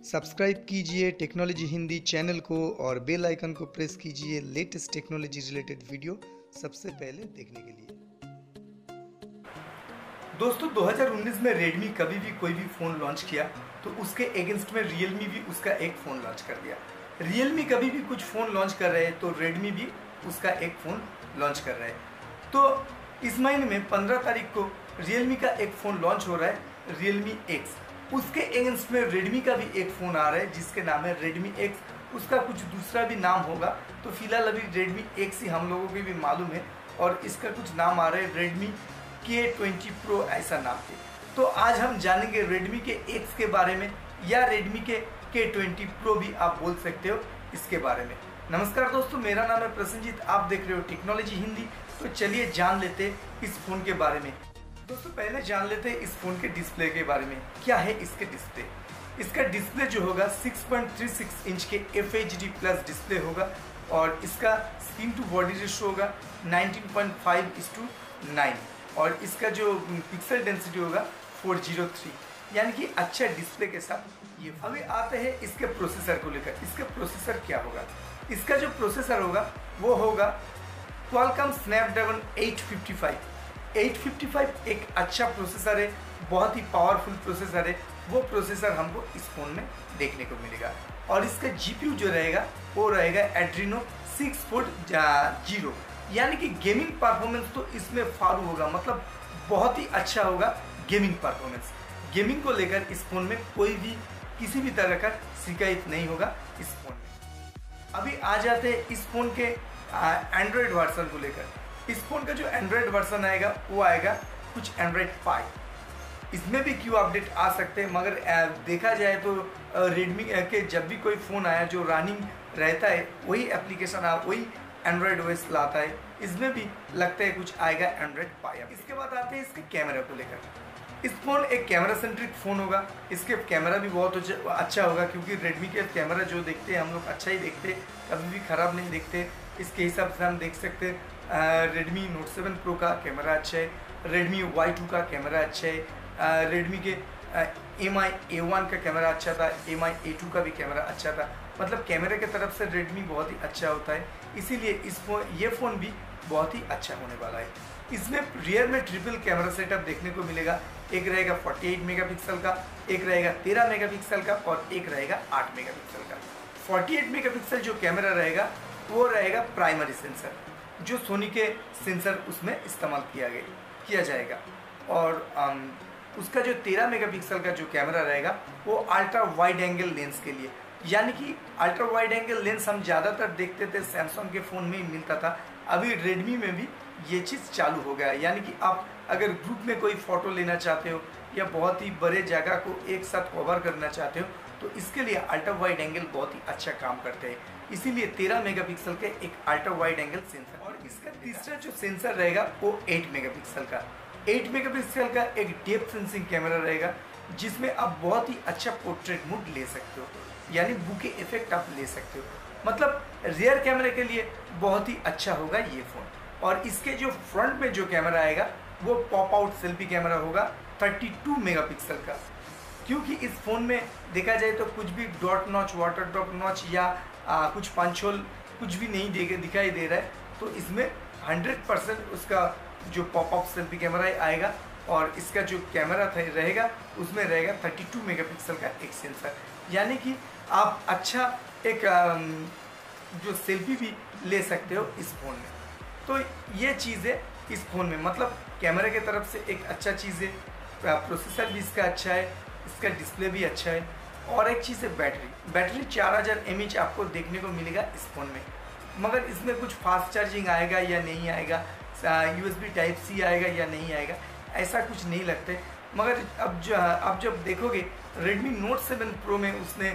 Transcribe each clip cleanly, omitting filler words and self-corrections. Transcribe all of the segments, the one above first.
Subscribe कीजिए technology Hindi channel को और बेल आइकन को प्रेस कीजिए लेटेस्ट टेक्नोलॉजी रिलेटेड वीडियो सबसे पहले देखने के लिए। दोस्तों 2019 में रेडमी कभी भी कोई भी फ़ोन लॉन्च किया तो उसके अगेंस्ट में रियलमी भी उसका एक फ़ोन लॉन्च कर दिया। रियलमी कभी भी कुछ फ़ोन लॉन्च कर रहे हैं तो रेडमी भी उसका एक फ़ोन लॉन्च कर रहे हैं। तो इस महीने में 15 तारीख को रियलमी का एक फ़ोन लॉन्च हो रहा है, रियलमी एक्स। उसके अगेंस्ट में रेडमी का भी एक फ़ोन आ रहा है जिसके नाम है रेडमी एक्स। उसका कुछ दूसरा भी नाम होगा, तो फिलहाल अभी रेडमी एक्स ही हम लोगों को भी मालूम है और इसका कुछ नाम आ रहा है रेडमी K20 Pro, ऐसा नाम है। तो आज हम जानेंगे रेडमी के एक्स के बारे में या रेडमी के K20 Pro भी आप बोल सकते हो, इसके बारे में। नमस्कार दोस्तों, मेरा नाम है प्रसन्नजीत, आप देख रहे हो टेक्नोलॉजी हिंदी। तो चलिए जान लेते हैं इस फ़ोन के बारे में। दोस्तों पहले जान लेते हैं इस फ़ोन के डिस्प्ले के बारे में। क्या है इसके डिस्प्ले? इसका डिस्प्ले जो होगा 6.36 इंच के FHD प्लस डिस्प्ले होगा और इसका स्क्रीन टू बॉडी रेशो होगा 19.5:9 और इसका जो पिक्सल डेंसिटी होगा 403, यानी कि अच्छा डिस्प्ले के साथ ये। अभी आते हैं इसके प्रोसेसर को लेकर। इसका प्रोसेसर क्या होगा? इसका जो प्रोसेसर होगा वो होगा क्वालकॉम स्नैपड्रैगन 855 एक अच्छा प्रोसेसर है, बहुत ही पावरफुल प्रोसेसर है। वो प्रोसेसर हमको इस फ़ोन में देखने को मिलेगा और इसका GPU जो रहेगा वो रहेगा एड्रीनो 640, यानी कि गेमिंग परफॉर्मेंस तो इसमें फालू होगा, मतलब बहुत ही अच्छा होगा गेमिंग परफॉर्मेंस। गेमिंग को लेकर इस फ़ोन में कोई भी किसी भी तरह का शिकायत नहीं होगा इस फ़ोन में। अभी आ जाते हैं इस फ़ोन के एंड्रॉयड वर्जन को लेकर। इस फ़ोन का जो एंड्रॉयड वर्जन आएगा वो आएगा कुछ एंड्रॉयड 5। इसमें भी क्यों अपडेट आ सकते हैं, मगर देखा जाए तो रेडमी के जब भी कोई फ़ोन आया जो रनिंग रहता है वही एप्लीकेशन वही एंड्रॉयड ओएस लाता है। इसमें भी लगता है कुछ आएगा एंड्रॉयड 5। इसके बाद आते हैं इसके कैमरा को लेकर। इस फ़ोन एक कैमरा सेंट्रिक फ़ोन होगा। इसके कैमरा भी बहुत अच्छा होगा, क्योंकि रेडमी के कैमरा जो देखते हैं हम लोग अच्छा ही देखते हैं, कभी भी ख़राब नहीं देखते। इसके हिसाब से हम देख सकते हैं रेडमी नोट 7 प्रो का कैमरा अच्छा है, रेडमी Y2 का कैमरा अच्छा है, रेडमी के MI A1 का कैमरा अच्छा था, MI A2 का भी कैमरा अच्छा था। मतलब कैमरे के तरफ से रेडमी बहुत ही अच्छा होता है, इसीलिए ये फ़ोन भी बहुत ही अच्छा होने वाला है। इसमें रियर में ट्रिपल कैमरा सेटअप देखने को मिलेगा। एक रहेगा 48 मेगापिक्सल का, एक रहेगा 13 मेगापिक्सल का और एक रहेगा 8 मेगापिक्सल का। 48 मेगापिक्सल जो कैमरा रहेगा वो रहेगा प्राइमरी सेंसर, जो सोनी के सेंसर उसमें इस्तेमाल किया जाएगा। और उसका जो 13 मेगापिक्सल का जो कैमरा रहेगा वो अल्ट्रा वाइड एंगल लेंस के लिए, यानी कि अल्ट्रा वाइड एंगल लेंस हम ज़्यादातर देखते थे सैमसंग के फ़ोन में ही मिलता था, अभी रेडमी में भी ये चीज़ चालू हो गया है। यानी कि आप अगर ग्रुप में कोई फ़ोटो लेना चाहते हो या बहुत ही बड़े जगह को एक साथ कवर करना चाहते हो तो इसके लिए अल्ट्रा वाइड एंगल बहुत ही अच्छा काम करते हैं, इसीलिए 13 मेगापिक्सल के एक अल्ट्रा वाइड एंगल सेंसर। और इसका तीसरा जो सेंसर रहेगा वो 8 मेगापिक्सल का। 8 मेगापिक्सल का एक डेप्थ सेंसिंग कैमरा रहेगा, जिसमें आप बहुत ही अच्छा पोर्ट्रेट मोड ले सकते हो, यानी बुके इफेक्ट आप ले सकते हो। मतलब रियर कैमरे के लिए बहुत ही अच्छा होगा ये फ़ोन। और इसके जो फ्रंट में जो कैमरा आएगा वो पॉप आउट सेल्फी कैमरा होगा 32 मेगापिक्सल का, क्योंकि इस फ़ोन में देखा जाए तो कुछ भी dot notch, water drop notch या कुछ पंच होल कुछ भी नहीं दिखाई दे रहा है। तो इसमें 100% उसका जो पॉप अप सेल्फी कैमरा आएगा और इसका जो कैमरा रहेगा उसमें रहेगा 32 मेगापिक्सल का एक सेंसर, यानी कि आप अच्छा एक जो सेल्फी भी ले सकते हो इस फ़ोन में। तो ये चीज़ है इस फ़ोन में, मतलब कैमरे के तरफ से एक अच्छा चीज़ है, प्रोसेसर भी इसका अच्छा है, इसका डिस्प्ले भी अच्छा है। और एक चीज़ है बैटरी 4000 mAh आपको देखने को मिलेगा इस फ़ोन में, मगर इसमें कुछ फास्ट चार्जिंग आएगा या नहीं आएगा, USB Type-C आएगा या नहीं आएगा, ऐसा कुछ नहीं लगता है। मगर अब जब देखोगे Redmi Note 7 Pro में उसने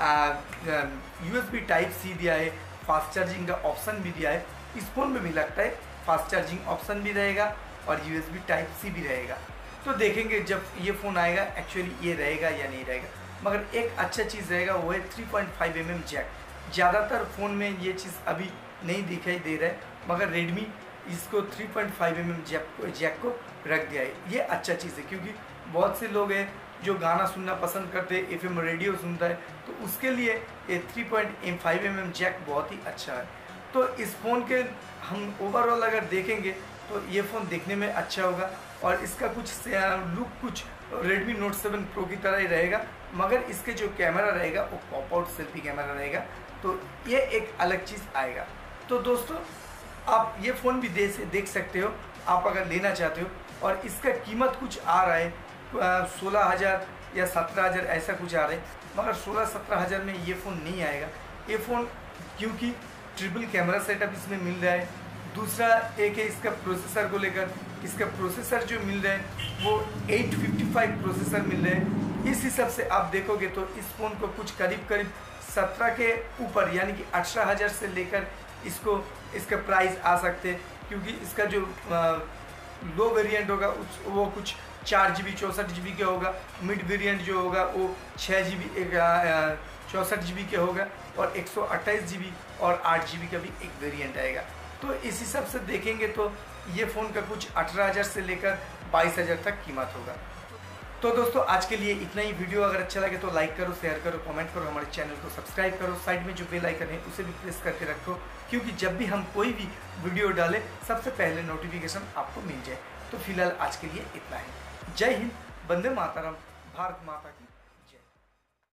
USB Type-C दिया है, फास्ट चार्जिंग का ऑप्शन भी दिया है। इस फ़ोन में भी लगता है फास्ट चार्जिंग ऑप्शन भी रहेगा और USB Type-C भी रहेगा। तो देखेंगे जब ये फ़ोन आएगा एक्चुअली ये रहेगा या नहीं रहेगा। मगर एक अच्छा चीज़ रहेगा वो है 3.5 mm जैक। ज़्यादातर फ़ोन में ये चीज़ अभी नहीं दिखाई दे रहा है, मगर रेडमी इसको 3.5 mm जैक को रख दिया है। ये अच्छा चीज़ है, क्योंकि बहुत से लोग हैं जो गाना सुनना पसंद करते हैं, FM रेडियो सुनता है, तो उसके लिए ये 3.5 mm जैक बहुत ही अच्छा है। तो इस फ़ोन के हम ओवरऑल अगर देखेंगे तो ये फ़ोन देखने में अच्छा होगा और इसका कुछ लुक कुछ Redmi Note 7 Pro की तरह ही रहेगा, मगर इसके जो कैमरा रहेगा वो पॉप आउट सेल्फी कैमरा रहेगा, तो ये एक अलग चीज़ आएगा। तो दोस्तों आप ये फ़ोन भी देख सकते हो आप अगर लेना चाहते हो, और इसका कीमत कुछ आ रहा है 16,000 या 17,000 ऐसा कुछ आ रहा है, मगर 16-17 में ये फ़ोन नहीं आएगा। ये फ़ोन क्योंकि ट्रिपल कैमरा सेटअप इसमें मिल रहा है, दूसरा एक है इसका प्रोसेसर को लेकर, इसका प्रोसेसर जो मिल रहा है वो 855 प्रोसेसर मिल रहा है। इस हिसाब से आप देखोगे तो इस फ़ोन को कुछ करीब 17 के ऊपर यानी कि 18,000 से लेकर इसका प्राइस आ सकते हैं, क्योंकि इसका जो लो वेरिएंट होगा वो कुछ 4 GB 64 GB का होगा, मिड वेरिएंट जो होगा वो 6 GB 64 GB के होगा, और 128 GB और 8 GB का भी एक वेरिएंट आएगा। तो इस हिसाब से देखेंगे तो ये फ़ोन का कुछ 18,000 से लेकर 22,000 तक कीमत होगा। तो दोस्तों आज के लिए इतना ही। वीडियो अगर अच्छा लगे तो लाइक करो, शेयर करो, कमेंट करो, हमारे चैनल को सब्सक्राइब करो, साइड में जो बेल आइकन है उसे भी प्रेस करके रखो, क्योंकि जब भी हम कोई भी वीडियो डालें सबसे पहले नोटिफिकेशन आपको मिल जाए। तो फिलहाल आज के लिए इतना ही। जय हिंद, वंदे मातरम, भारत माता की।